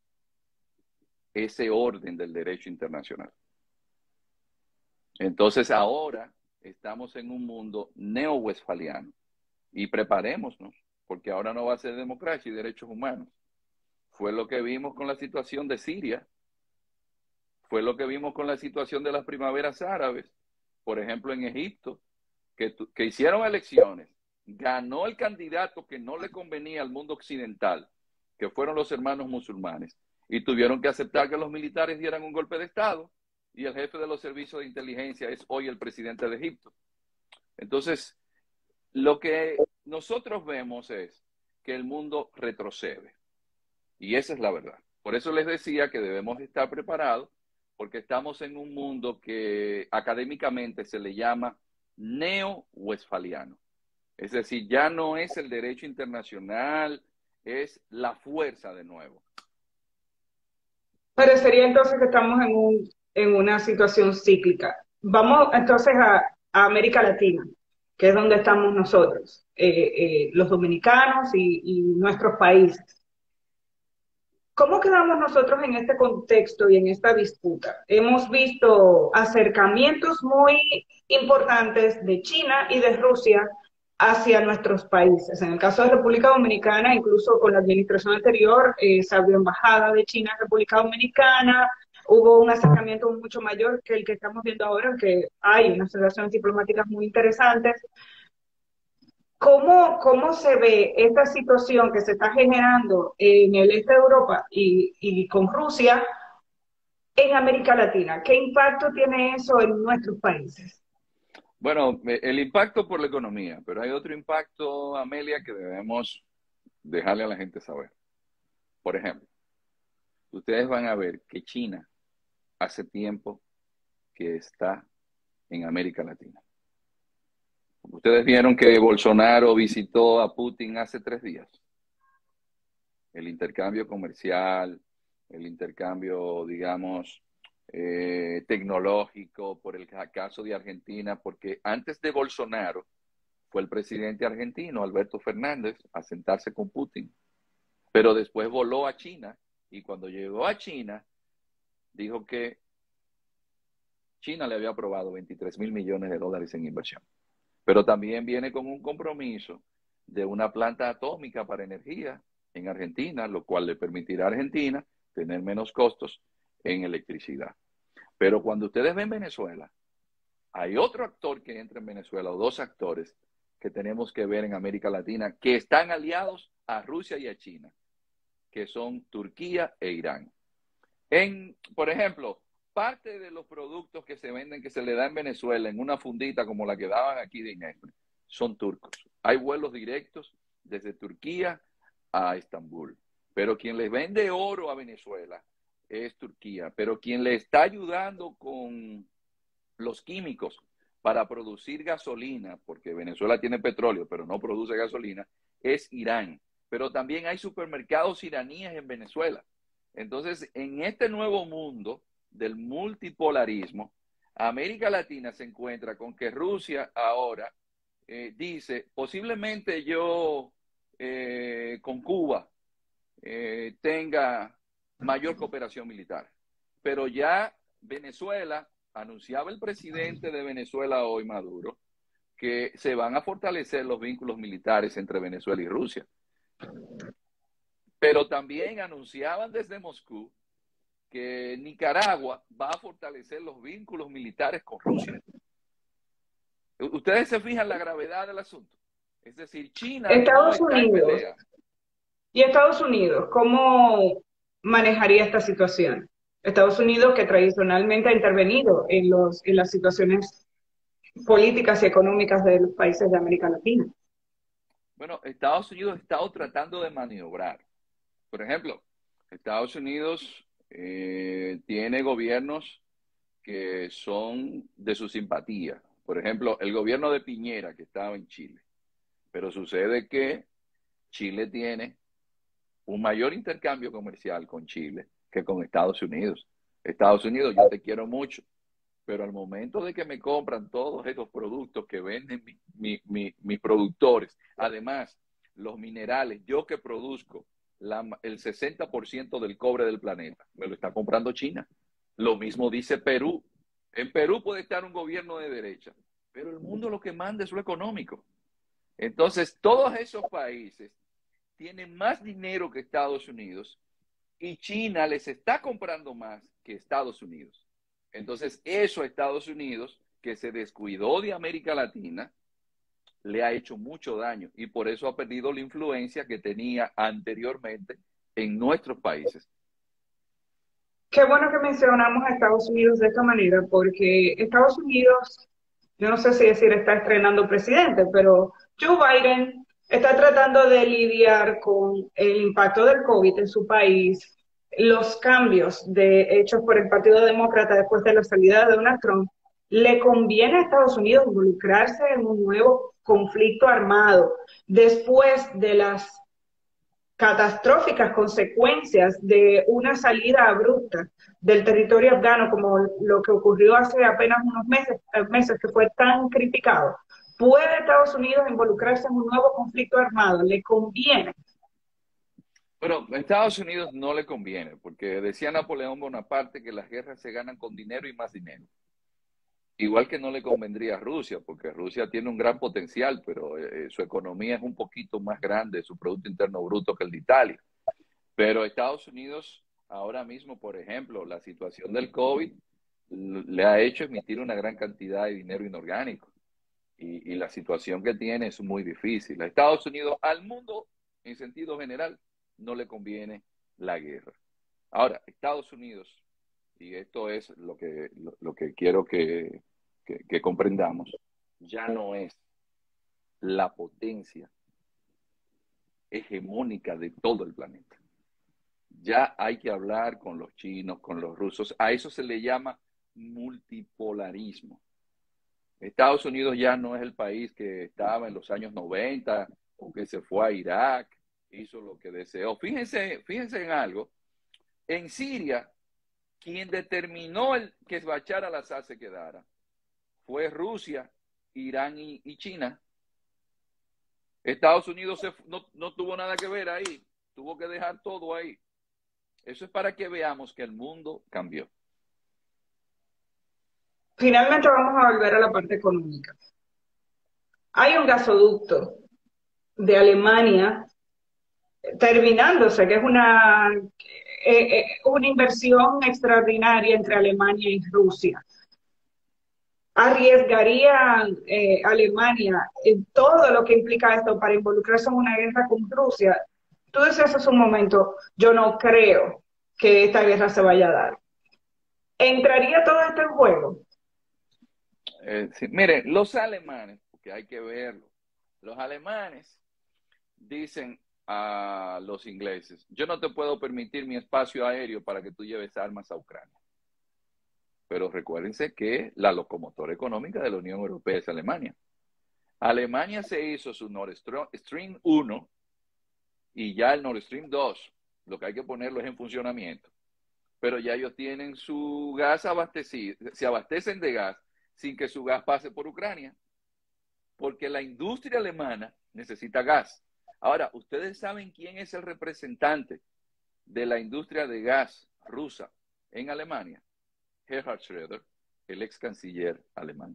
ese orden del derecho internacional. Entonces ahora estamos en un mundo neo-westfaliano y preparémonos, porque ahora no va a ser democracia y derechos humanos. Fue lo que vimos con la situación de Siria, Fue lo que vimos con la situación de las primaveras árabes, por ejemplo, en Egipto, que, que hicieron elecciones, ganó el candidato que no le convenía al mundo occidental, que fueron los hermanos musulmanes, y tuvieron que aceptar que los militares dieran un golpe de Estado, y el jefe de los servicios de inteligencia es hoy el presidente de Egipto. Entonces, lo que nosotros vemos es que el mundo retrocede, y esa es la verdad. Por eso les decía que debemos estar preparados, porque estamos en un mundo que académicamente se le llama neo-westfaliano. Es decir, ya no es el derecho internacional, es la fuerza de nuevo. Parecería entonces que estamos en, un, en una situación cíclica. Vamos entonces a, a América Latina, que es donde estamos nosotros, eh, eh, los dominicanos y, y nuestros países. ¿Cómo quedamos nosotros en este contexto y en esta disputa? Hemos visto acercamientos muy importantes de China y de Rusia hacia nuestros países. En el caso de República Dominicana, incluso con la administración anterior, eh, se abrió embajada de China en República Dominicana, hubo un acercamiento mucho mayor que el que estamos viendo ahora, que hay unas relaciones diplomáticas muy interesantes. ¿Cómo, ¿Cómo se ve esta situación que se está generando en el este de Europa y, y con Rusia en América Latina? ¿Qué impacto tiene eso en nuestros países? Bueno, el impacto por la economía, pero hay otro impacto, Amelia, que debemos dejarle a la gente saber. Por ejemplo, ustedes van a ver que China hace tiempo que está en América Latina. Ustedes vieron que Bolsonaro visitó a Putin hace tres días. El intercambio comercial, el intercambio, digamos, eh, tecnológico, por el caso de Argentina, porque antes de Bolsonaro fue el presidente argentino, Alberto Fernández, a sentarse con Putin. Pero después voló a China y cuando llegó a China, dijo que China le había aprobado veintitrés mil millones de dólares en inversión. Pero también viene con un compromiso de una planta atómica para energía en Argentina, lo cual le permitirá a Argentina tener menos costos en electricidad. Pero cuando ustedes ven Venezuela, hay otro actor que entra en Venezuela, o dos actores que tenemos que ver en América Latina, que están aliados a Rusia y a China, que son Turquía e Irán. En, por ejemplo, parte de los productos que se venden, que se le da en Venezuela, en una fundita como la que daban aquí de Inespre, son turcos. Hay vuelos directos desde Turquía a Estambul. Pero quien les vende oro a Venezuela es Turquía. Pero quien le está ayudando con los químicos para producir gasolina, porque Venezuela tiene petróleo, pero no produce gasolina, es Irán. Pero también hay supermercados iraníes en Venezuela. Entonces, en este nuevo mundo del multipolarismo, América Latina se encuentra con que Rusia ahora eh, dice, posiblemente yo eh, con Cuba eh, tenga mayor cooperación militar. Pero ya Venezuela, anunciaba el presidente de Venezuela hoy, Maduro, que se van a fortalecer los vínculos militares entre Venezuela y Rusia. Pero también anunciaban desde Moscú que Nicaragua va a fortalecer los vínculos militares con Rusia. Ustedes se fijan la gravedad del asunto. Es decir, China Estados no está en Unidos. pelea. ¿Y Estados Unidos cómo manejaría esta situación? Estados Unidos, que tradicionalmente ha intervenido en, los, en las situaciones políticas y económicas de los países de América Latina. Bueno, Estados Unidos ha estado tratando de maniobrar. Por ejemplo, Estados Unidos eh, tiene gobiernos que son de su simpatía. Por ejemplo, el gobierno de Piñera, que estaba en Chile. Pero sucede que Chile tiene un mayor intercambio comercial con Chile que con Estados Unidos. Estados Unidos, yo te quiero mucho, pero al momento de que me compran todos estos productos que venden mi, mi, mi, mis productores, además, los minerales, yo que produzco la, el sesenta por ciento del cobre del planeta, me lo está comprando China. Lo mismo dice Perú. En Perú puede estar un gobierno de derecha, pero el mundo lo que manda es lo económico. Entonces, todos esos países tienen más dinero que Estados Unidos y China les está comprando más que Estados Unidos. Entonces, eso a Estados Unidos, que se descuidó de América Latina, le ha hecho mucho daño y por eso ha perdido la influencia que tenía anteriormente en nuestros países. Qué bueno que mencionamos a Estados Unidos de esta manera, porque Estados Unidos, yo no sé si decir está estrenando presidente, pero Joe Biden está tratando de lidiar con el impacto del COVID en su país, los cambios de, hechos por el Partido Demócrata después de la salida de Donald Trump. ¿Le conviene a Estados Unidos involucrarse en un nuevo conflicto armado después de las catastróficas consecuencias de una salida abrupta del territorio afgano, como lo que ocurrió hace apenas unos meses, meses que fue tan criticado? ¿Puede Estados Unidos involucrarse en un nuevo conflicto armado? ¿Le conviene? Bueno, a Estados Unidos no le conviene, porque decía Napoleón Bonaparte que las guerras se ganan con dinero y más dinero. Igual que no le convendría a Rusia, porque Rusia tiene un gran potencial, pero eh, su economía es un poquito más grande, su Producto Interno Bruto, que el de Italia. Pero Estados Unidos, ahora mismo, por ejemplo, la situación del COVID le ha hecho emitir una gran cantidad de dinero inorgánico. Y, y la situación que tiene es muy difícil. A Estados Unidos, al mundo, en sentido general, no le conviene la guerra. Ahora, Estados Unidos, y esto es lo que, lo, lo que quiero que, que, que comprendamos, ya no es la potencia hegemónica de todo el planeta. Ya hay que hablar con los chinos, con los rusos. A eso se le llama multipolarismo. Estados Unidos ya no es el país que estaba en los años noventa o que se fue a Irak, hizo lo que deseó. Fíjense, fíjense en algo. En Siria, quien determinó el que Bachar al-Assad se quedara fue Rusia, Irán y, y China. Estados Unidos se, no, no tuvo nada que ver ahí, tuvo que dejar todo ahí. Eso es para que veamos que el mundo cambió. Finalmente vamos a volver a la parte económica. Hay un gasoducto de Alemania terminándose, que es una, eh, eh, una inversión extraordinaria entre Alemania y Rusia. ¿Arriesgaría eh, Alemania en todo lo que implica esto para involucrarse en una guerra con Rusia? Tú decías hace un momento, yo no creo que esta guerra se vaya a dar. ¿Entraría todo esto en juego? Eh, sí, miren, los alemanes, porque hay que verlo, los alemanes dicen a los ingleses, yo no te puedo permitir mi espacio aéreo para que tú lleves armas a Ucrania. Pero recuérdense que la locomotora económica de la Unión Europea es Alemania. Alemania se hizo su Nord Stream uno y ya el Nord Stream dos, lo que hay que ponerlo es en funcionamiento. Pero ya ellos tienen su gas abastecido, se abastecen de gas sin que su gas pase por Ucrania, porque la industria alemana necesita gas. Ahora, ¿ustedes saben quién es el representante de la industria de gas rusa en Alemania? Gerhard Schröder, el ex canciller alemán.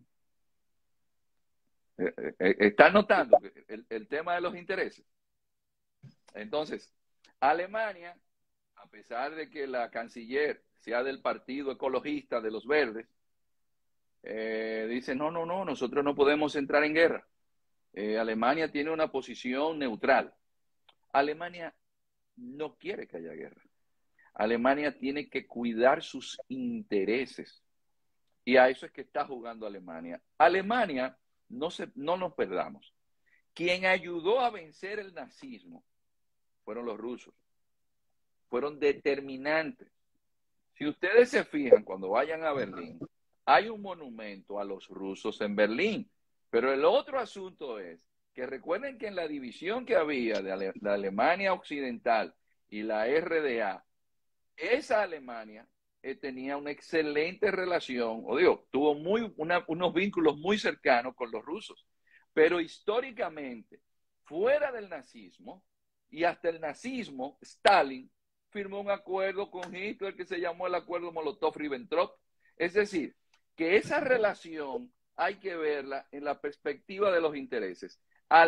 Eh, eh, ¿Están notando el, el tema de los intereses? Entonces, Alemania, a pesar de que la canciller sea del partido ecologista de los verdes, eh, dice, no, no, no, nosotros no podemos entrar en guerra. Eh, Alemania tiene una posición neutral. Alemania no quiere que haya guerra. Alemania tiene que cuidar sus intereses. Y a eso es que está jugando Alemania. Alemania, no, se, no nos perdamos, quien ayudó a vencer el nazismo fueron los rusos. Fueron determinantes. Si ustedes se fijan, cuando vayan a Berlín, hay un monumento a los rusos en Berlín. Pero el otro asunto es que recuerden que en la división que había de Ale la Alemania Occidental y la R D A, esa Alemania eh, tenía una excelente relación, o digo, tuvo muy, una, unos vínculos muy cercanos con los rusos. Pero históricamente, fuera del nazismo, y hasta el nazismo, Stalin firmó un acuerdo con Hitler que se llamó el Acuerdo Molotov-Ribbentrop. Es decir, que esa relación hay que verla en la perspectiva de los intereses.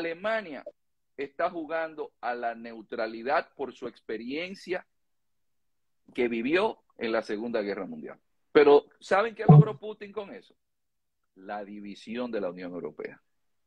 Alemania está jugando a la neutralidad por su experiencia que vivió en la Segunda Guerra Mundial. Pero ¿saben qué logró Putin con eso? La división de la Unión Europea.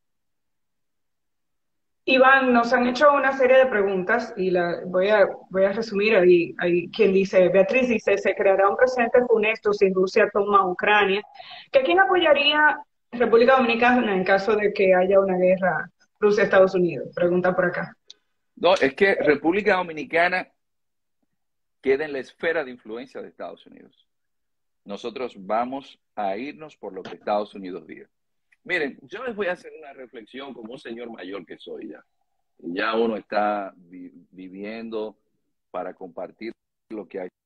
Iván, nos han hecho una serie de preguntas y la voy a, voy a resumir. Ahí, ahí quien dice, Beatriz dice, se creará un presente funesto si Rusia toma Ucrania. ¿Que quién apoyaría República Dominicana en caso de que haya una guerra Rusia-Estados Unidos? Pregunta por acá. No, es que República Dominicana queda en la esfera de influencia de Estados Unidos. Nosotros vamos a irnos por lo que Estados Unidos diga. Miren, yo les voy a hacer una reflexión como un señor mayor que soy ya. Ya uno está vi viviendo para compartir lo que hay.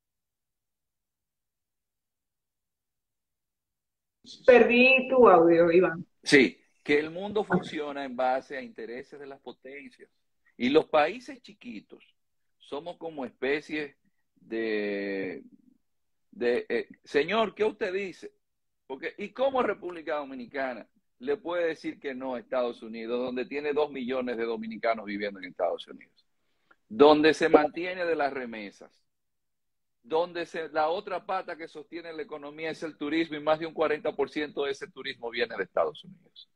Perdí tu audio, Iván. Sí, que el mundo funciona en base a intereses de las potencias. Y los países chiquitos somos como especies de, de eh, señor, ¿qué usted dice? Porque, ¿y cómo República Dominicana le puede decir que no a Estados Unidos, donde tiene dos millones de dominicanos viviendo en Estados Unidos? Donde se mantiene de las remesas, donde se, la otra pata que sostiene la economía es el turismo y más de un cuarenta por ciento de ese turismo viene de Estados Unidos.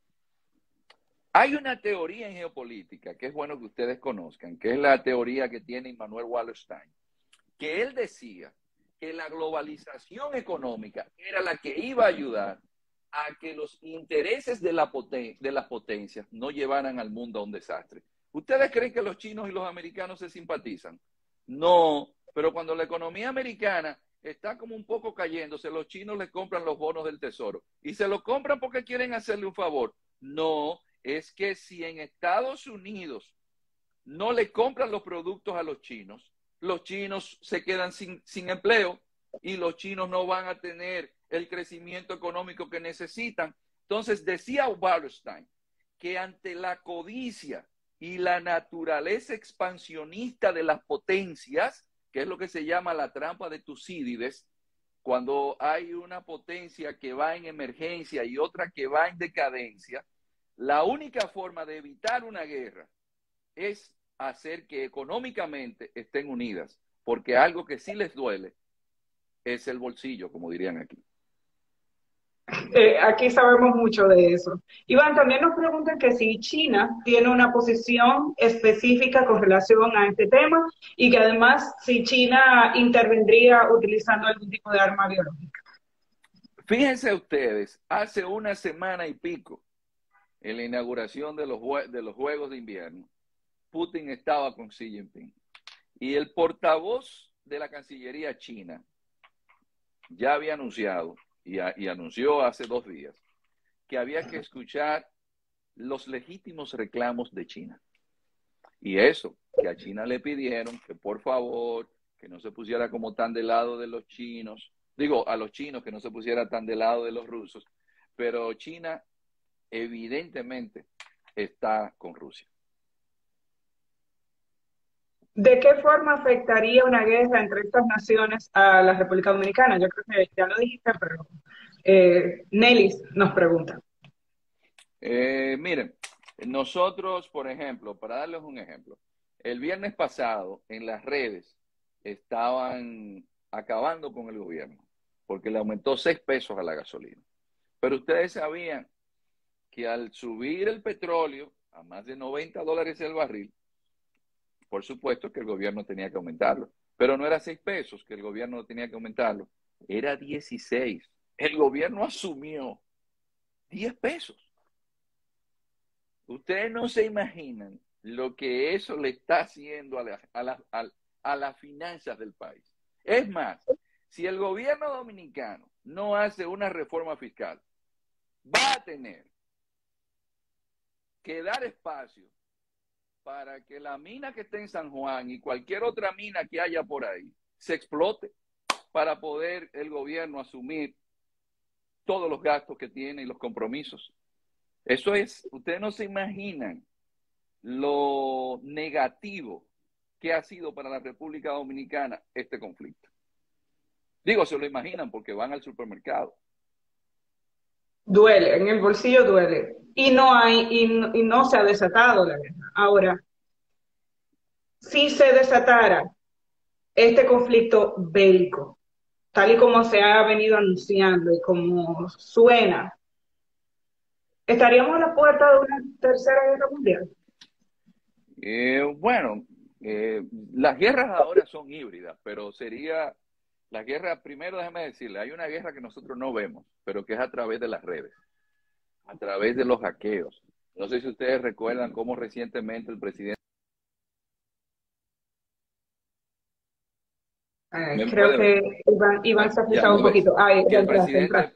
Hay una teoría en geopolítica que es bueno que ustedes conozcan, que es la teoría que tiene Immanuel Wallerstein, que él decía que la globalización económica era la que iba a ayudar a que los intereses de, la poten de las potencias no llevaran al mundo a un desastre. ¿Ustedes creen que los chinos y los americanos se simpatizan? No, pero cuando la economía americana está como un poco cayéndose, los chinos les compran los bonos del tesoro. ¿Y se los compran porque quieren hacerle un favor? No, es que si en Estados Unidos no le compran los productos a los chinos, los chinos se quedan sin, sin empleo y los chinos no van a tener el crecimiento económico que necesitan. Entonces decía Wallerstein que ante la codicia y la naturaleza expansionista de las potencias, que es lo que se llama la trampa de Tucídides, cuando hay una potencia que va en emergencia y otra que va en decadencia, la única forma de evitar una guerra es hacer que económicamente estén unidas, porque algo que sí les duele es el bolsillo, como dirían aquí. Eh, aquí sabemos mucho de eso. Iván, también nos preguntan que si China tiene una posición específica con relación a este tema y que además si China intervendría utilizando algún tipo de arma biológica. Fíjense ustedes, hace una semana y pico, en la inauguración de los, de los Juegos de Invierno, Putin estaba con Xi Jinping. Y el portavoz de la Cancillería china ya había anunciado, y, a, y anunció hace dos días, que había que escuchar los legítimos reclamos de China. Y eso, que a China le pidieron que por favor, que no se pusiera como tan del lado de los chinos, digo, a los chinos que no se pusiera tan del lado de los rusos, pero China evidentemente está con Rusia. ¿De qué forma afectaría una guerra entre estas naciones a la República Dominicana? Yo creo que ya lo dijiste, pero eh, Nelis nos pregunta. Eh, miren, nosotros, por ejemplo, para darles un ejemplo, el viernes pasado en las redes estaban acabando con el gobierno porque le aumentó seis pesos a la gasolina. Pero ustedes sabían que al subir el petróleo a más de noventa dólares el barril, por supuesto que el gobierno tenía que aumentarlo, pero no era seis pesos que el gobierno tenía que aumentarlo, era dieciséis. El gobierno asumió diez pesos. Ustedes no se imaginan lo que eso le está haciendo a, la, a, la, a, a las finanzas del país. Es más, si el gobierno dominicano no hace una reforma fiscal, va a tener que dar espacio para que la mina que esté en San Juan y cualquier otra mina que haya por ahí se explote para poder el gobierno asumir todos los gastos que tiene y los compromisos. Eso es, ustedes no se imaginan lo negativo que ha sido para la República Dominicana este conflicto. Digo, se lo imaginan porque van al supermercado. Duele, en el bolsillo duele. Y no hay, y no, y no se ha desatado la guerra. Ahora, si se desatara, este conflicto bélico, tal y como se ha venido anunciando y como suena, ¿estaríamos a la puerta de una tercera guerra mundial? Eh, bueno, eh, las guerras ahora son híbridas, pero sería la guerra, primero déjeme decirle, hay una guerra que nosotros no vemos, pero que es a través de las redes, a través de los hackeos. No sé si ustedes recuerdan cómo recientemente el presidente... Eh, ¿Me creo puede? que Iván, Iván Ah, se ha ya, frisado un no ves. poquito. Ah, Que ya el entraste, entraste. presidente,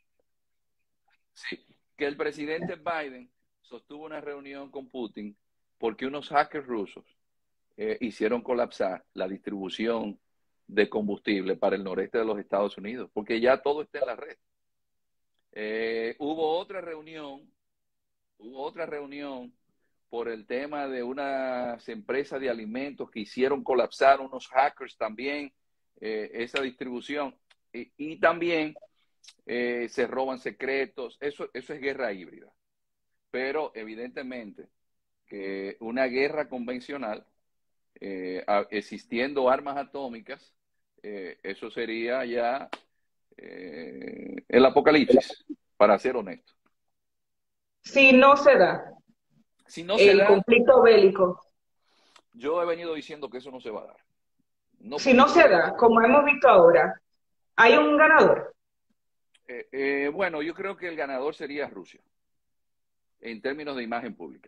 sí, que el presidente Biden sostuvo una reunión con Putin porque unos hackers rusos eh, hicieron colapsar la distribución de combustible para el noreste de los Estados Unidos, porque ya todo está en la red. Eh, hubo otra reunión, hubo otra reunión por el tema de unas empresas de alimentos que hicieron colapsar unos hackers también eh, esa distribución y, y también eh, se roban secretos, eso, eso es guerra híbrida, pero evidentemente que una guerra convencional, eh, a, existiendo armas atómicas, eh, eso sería ya eh, el apocalipsis, para ser honesto. Si no se da Si no se el da, conflicto bélico, yo he venido diciendo que eso no se va a dar. No si no porque se yo, da, como hemos visto ahora, hay un ganador. eh, eh, bueno, yo creo que el ganador sería Rusia, en términos de imagen pública.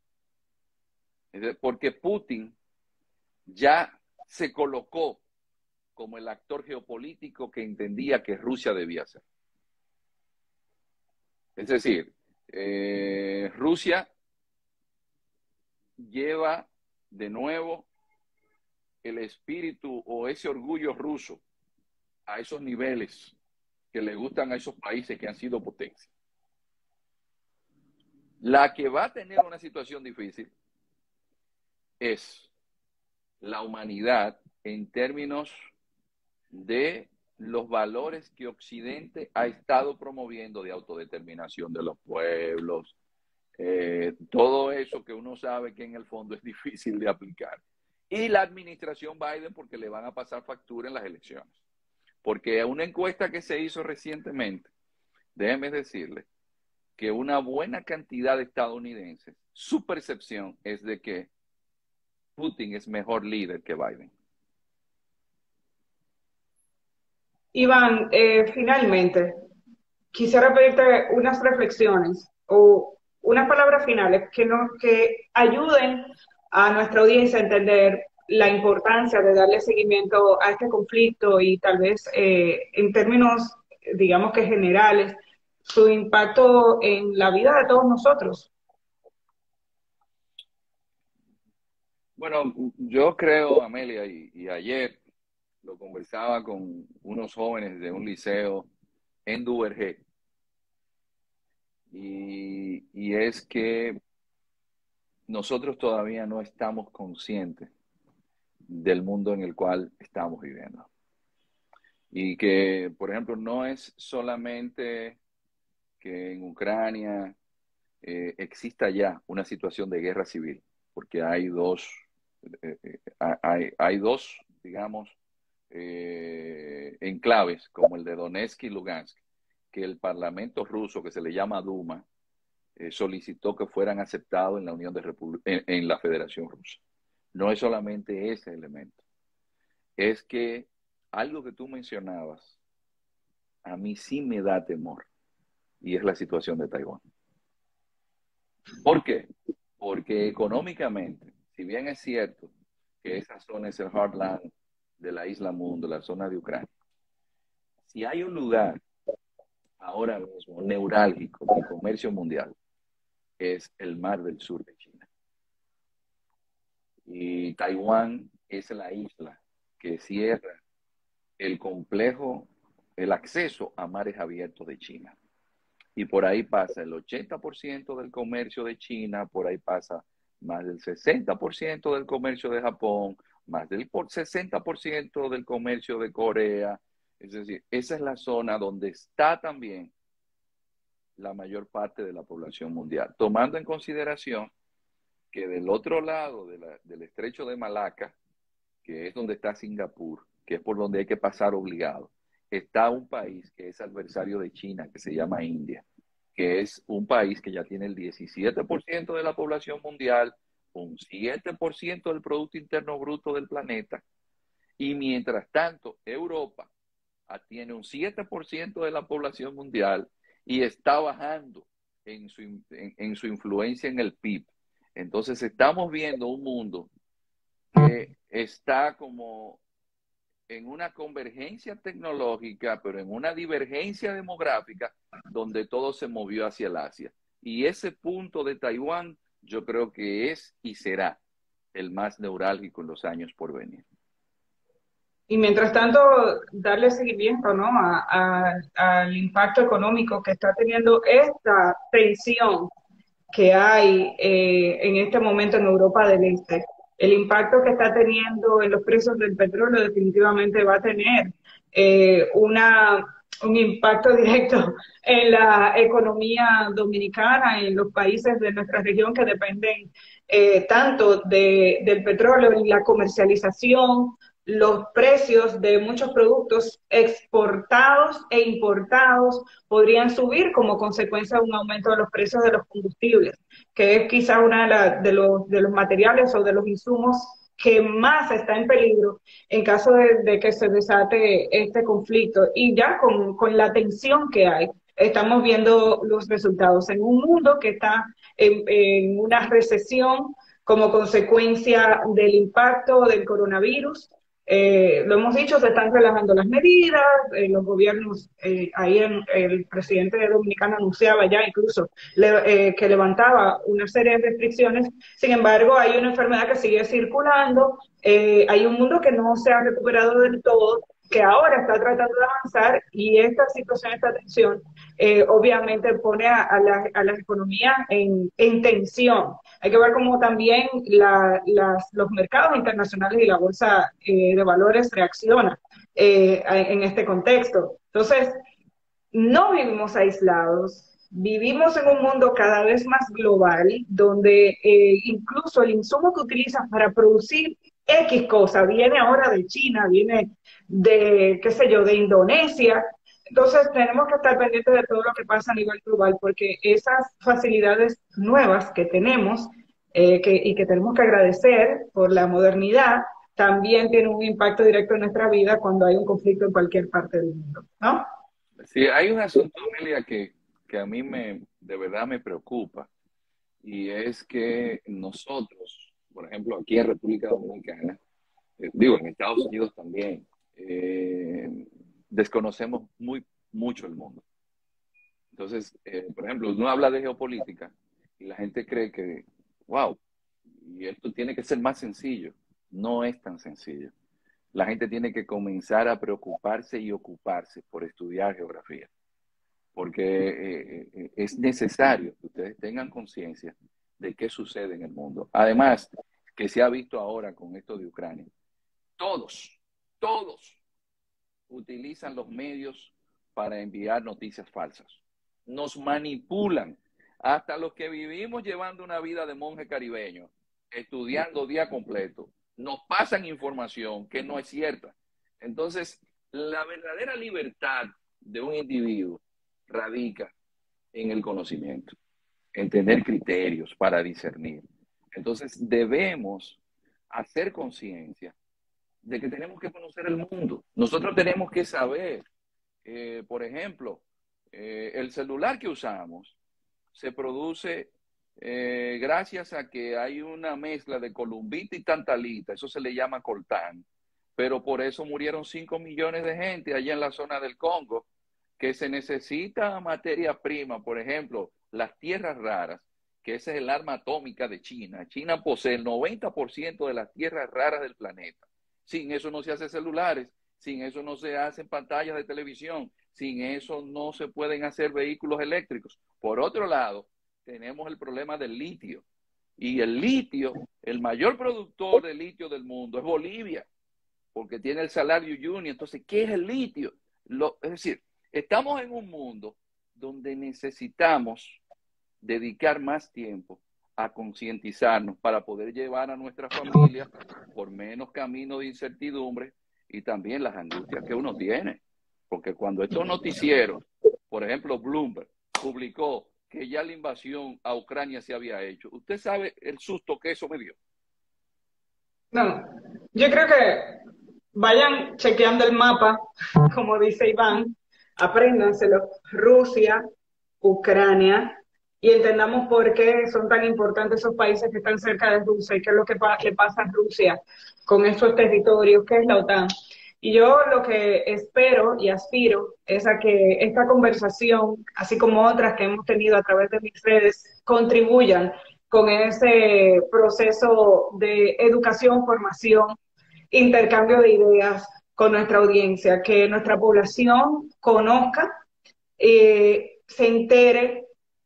Porque Putin ya se colocó como el actor geopolítico que entendía que Rusia debía ser. Es decir, eh, Rusia lleva de nuevo el espíritu o ese orgullo ruso a esos niveles que le gustan a esos países que han sido potencia. La que va a tener una situación difícil es la humanidad en términos de los valores que Occidente ha estado promoviendo de autodeterminación de los pueblos, eh, todo eso que uno sabe que en el fondo es difícil de aplicar. Y la administración Biden porque le van a pasar factura en las elecciones. Porque una encuesta que se hizo recientemente, déjeme decirle que una buena cantidad de estadounidenses, su percepción es de que Putin es mejor líder que Biden. Iván, eh, finalmente, quisiera pedirte unas reflexiones o unas palabras finales que, nos, que ayuden a nuestra audiencia a entender la importancia de darle seguimiento a este conflicto y tal vez eh, en términos, digamos que generales, su impacto en la vida de todos nosotros. Bueno, yo creo, Amelia, y, y ayer lo conversaba con unos jóvenes de un liceo en Duvergé, y, y es que nosotros todavía no estamos conscientes del mundo en el cual estamos viviendo. Y que, por ejemplo, no es solamente que en Ucrania eh, exista ya una situación de guerra civil, porque hay dos, eh, eh, hay, hay dos, digamos, eh, enclaves, como el de Donetsk y Lugansk, que el Parlamento ruso, que se le llama Duma, eh, solicitó que fueran aceptados en la Unión de Repu en, en la Federación Rusa. No es solamente ese elemento, es que algo que tú mencionabas, a mí sí me da temor, y es la situación de Taiwán. ¿Por qué? Porque económicamente, si bien es cierto que esa zona es el heartland de la isla mundo, la zona de Ucrania, si hay un lugar ahora mismo neurálgico del comercio mundial, es el mar del sur de China. Y Taiwán es la isla que cierra el complejo, el acceso a mares abiertos de China. Y por ahí pasa el ochenta por ciento del comercio de China, por ahí pasa más del sesenta por ciento del comercio de Japón, más del sesenta por ciento del comercio de Corea. Es decir, esa es la zona donde está también la mayor parte de la población mundial, tomando en consideración que del otro lado de la, del estrecho de Malaca, que es donde está Singapur, que es por donde hay que pasar obligado, está un país que es adversario de China, que se llama India, que es un país que ya tiene el diecisiete por ciento de la población mundial, un siete por ciento del Producto Interno Bruto del planeta, y mientras tanto Europa tiene un siete por ciento de la población mundial y está bajando en su, en, en su influencia en el P I B. Entonces estamos viendo un mundo que está como en una convergencia tecnológica, pero en una divergencia demográfica, donde todo se movió hacia el Asia. Y ese punto de Taiwán, yo creo que es y será el más neurálgico en los años por venir. Y mientras tanto, darle seguimiento, ¿no?, a, a, al impacto económico que está teniendo esta tensión que hay eh, en este momento en Europa del Este. El impacto que está teniendo en los precios del petróleo definitivamente va a tener eh, una, un impacto directo en la economía dominicana, en los países de nuestra región que dependen eh, tanto de, del petróleo y la comercialización, los precios de muchos productos exportados e importados podrían subir como consecuencia de un aumento de los precios de los combustibles, que es quizá uno de, de, los, de los materiales o de los insumos que más está en peligro en caso de, de que se desate este conflicto. Y ya con, con la tensión que hay, estamos viendo los resultados en un mundo que está en, en una recesión como consecuencia del impacto del coronavirus. Eh, lo hemos dicho, se están relajando las medidas, eh, los gobiernos, eh, ahí en, el presidente de Dominicana anunciaba ya incluso le, eh, que levantaba una serie de restricciones. Sin embargo, hay una enfermedad que sigue circulando, eh, hay un mundo que no se ha recuperado del todo, que ahora está tratando de avanzar, y esta situación, esta tensión, eh, obviamente pone a, a, la, a las economías en, en tensión. Hay que ver cómo también la, las, los mercados internacionales y la bolsa eh, de valores reaccionan eh, en este contexto. Entonces, no vivimos aislados, vivimos en un mundo cada vez más global, donde eh, incluso el insumo que utilizan para producir X cosa viene ahora de China, viene de, qué sé yo, de Indonesia. Entonces tenemos que estar pendientes de todo lo que pasa a nivel global, porque esas facilidades nuevas que tenemos eh, que, y que tenemos que agradecer por la modernidad, también tienen un impacto directo en nuestra vida cuando hay un conflicto en cualquier parte del mundo, ¿no? Sí, hay un asunto, Amelia, que, que a mí me, de verdad me preocupa, y es que nosotros, por ejemplo, aquí en República Dominicana, eh, digo, en Estados Unidos también, eh, desconocemos muy mucho el mundo. Entonces, eh, por ejemplo, uno habla de geopolítica y la gente cree que, wow, y esto tiene que ser más sencillo. No es tan sencillo. La gente tiene que comenzar a preocuparse y ocuparse por estudiar geografía, porque eh, eh, es necesario que ustedes tengan conciencia de qué sucede en el mundo. Además, que se ha visto ahora con esto de Ucrania, todos, todos utilizan los medios para enviar noticias falsas. Nos manipulan, hasta los que vivimos llevando una vida de monje caribeño, estudiando día completo, nos pasan información que no es cierta. Entonces, la verdadera libertad de un individuo radica en el conocimiento, en tener criterios para discernir. Entonces, debemos hacer conciencia de que tenemos que conocer el mundo. Nosotros tenemos que saber, eh, por ejemplo, eh, el celular que usamos se produce eh, gracias a que hay una mezcla de columbita y tantalita, eso se le llama coltán, pero por eso murieron cinco millones de gente allá en la zona del Congo, que se necesita materia prima, por ejemplo, las tierras raras, que esa es el arma atómica de China. China posee el noventa por ciento de las tierras raras del planeta. Sin eso no se hacen celulares, sin eso no se hacen pantallas de televisión, sin eso no se pueden hacer vehículos eléctricos. Por otro lado, tenemos el problema del litio. Y el litio, el mayor productor de litio del mundo es Bolivia, porque tiene el salario Uyuni. Entonces, ¿qué es el litio? Lo, es decir, estamos en un mundo donde necesitamos dedicar más tiempo a concientizarnos para poder llevar a nuestras familias por menos camino de incertidumbre y también las angustias que uno tiene. Porque cuando estos noticieros, por ejemplo, Bloomberg, publicó que ya la invasión a Ucrania se había hecho, ¿usted sabe el susto que eso me dio? No, yo creo que vayan chequeando el mapa, como dice Iván, apréndanselo, Rusia, Ucrania, y entendamos por qué son tan importantes esos países que están cerca de Rusia y qué es lo que pa le pasa a Rusia con esos territorios, qué es la OTAN. Y yo lo que espero y aspiro es a que esta conversación, así como otras que hemos tenido a través de mis redes, contribuyan con ese proceso de educación, formación, intercambio de ideas con nuestra audiencia, que nuestra población conozca, eh, se entere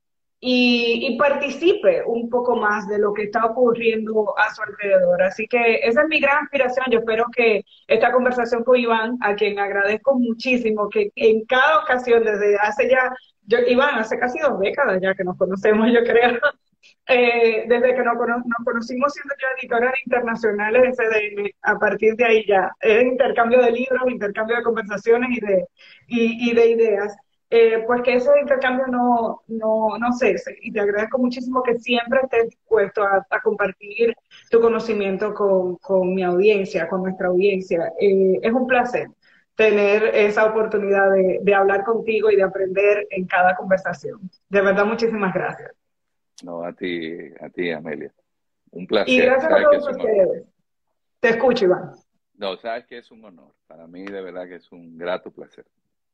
y, y participe un poco más de lo que está ocurriendo a su alrededor. Así que esa es mi gran aspiración. Yo espero que esta conversación con Iván, a quien agradezco muchísimo, que en cada ocasión, desde hace ya, yo, Iván, hace casi dos décadas ya que nos conocemos, yo creo, eh, desde que nos, cono nos conocimos siendo ya editoras internacionales de C D N, a partir de ahí ya, es intercambio de libros, intercambio de conversaciones y de, y, y de ideas. Eh, pues que ese intercambio no, no, no cese. Y te agradezco muchísimo que siempre estés dispuesto a, a compartir tu conocimiento con, con mi audiencia, con nuestra audiencia. Eh, es un placer tener esa oportunidad de, de hablar contigo y de aprender en cada conversación. De verdad, muchísimas gracias. No, a ti, a ti, Amelia. Un Y placer. gracias a Sabes que es todos un honor. ustedes. Te escucho, Iván. No, sabes que es un honor. Para mí, de verdad que es un grato placer.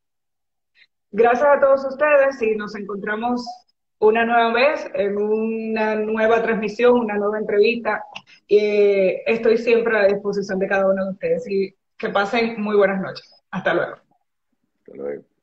Gracias a todos ustedes y nos encontramos una nueva vez en una nueva transmisión, una nueva entrevista. Eh, estoy siempre a disposición de cada uno de ustedes y que pasen muy buenas noches. Hasta luego. Hasta luego.